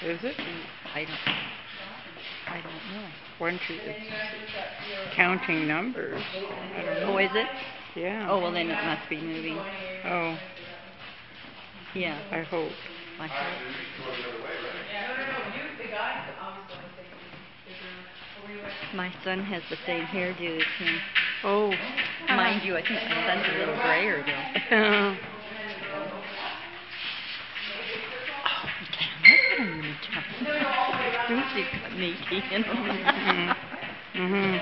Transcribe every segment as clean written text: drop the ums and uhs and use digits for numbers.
Is it? I don't know. One, two, it's counting numbers. I don't know. Oh, is it? Yeah. Oh, well then it must be moving. Oh. Yeah. I hope. I hope. My son has the same hairdo as him. Oh. Mind you, I think my son's a little grayer though. Oh, Lucy's got Nikki in them. Mm-hmm.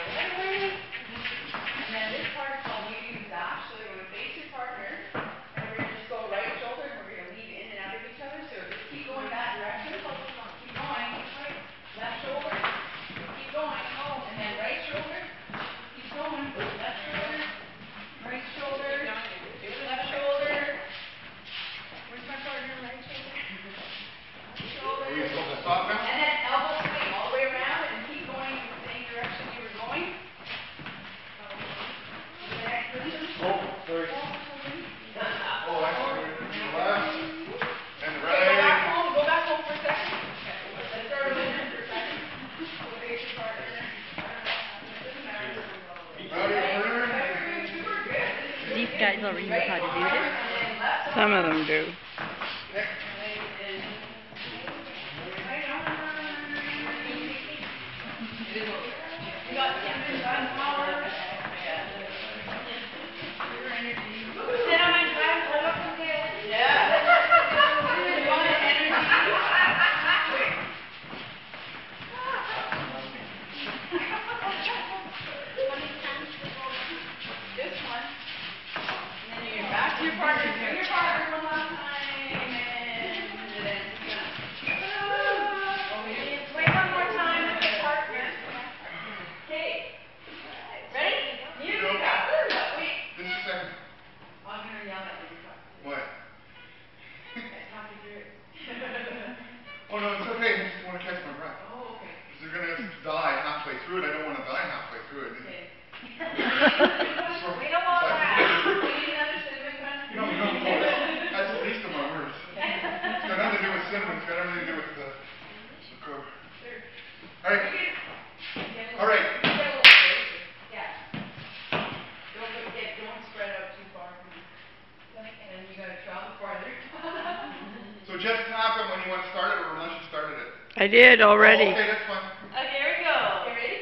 These guys already know how to do this? Some of them do. Oh no, it's okay. I just want to catch my breath. Oh, okay. Because they're going to die halfway through it. I don't want to die halfway through it. Okay. We don't want that. We need another cinnamon bun. No, that's the least of my worries. It's got nothing to do with cinnamon. It's got everything to do with the cook. All right. All right. Yeah. Don't spread out too far. And you got to travel farther. So just tap it when you want to start it, or unless you started it. I did already. Oh, okay, that's fine. Okay, here we go. You ready?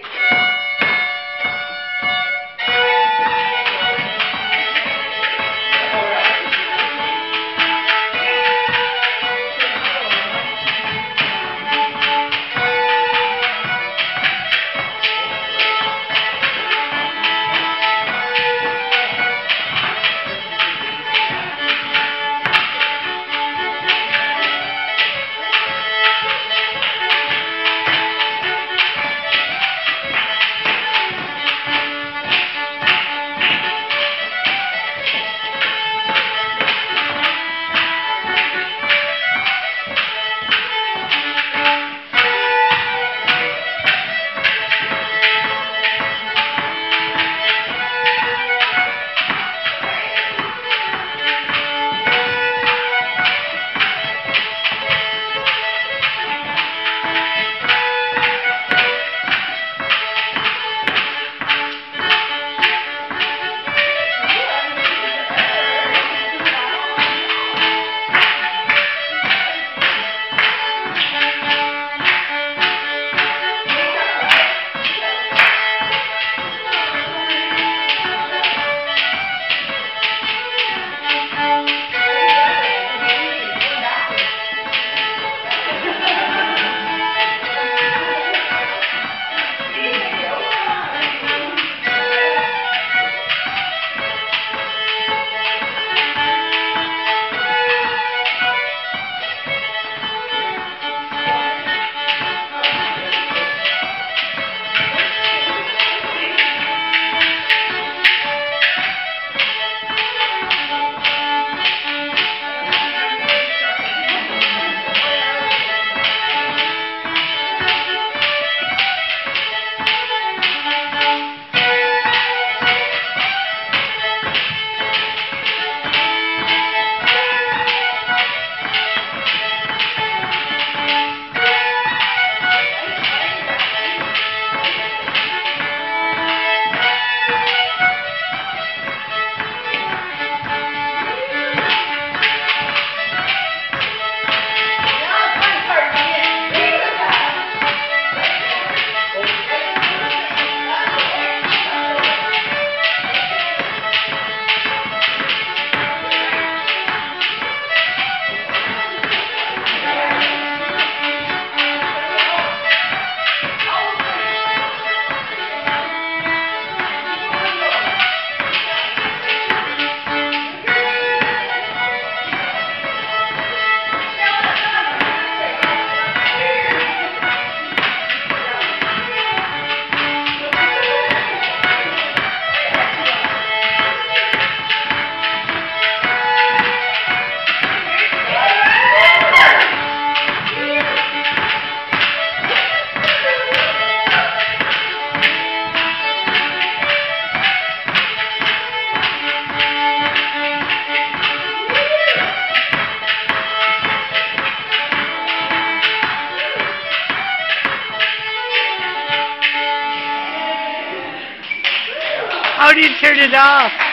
do you turn it off?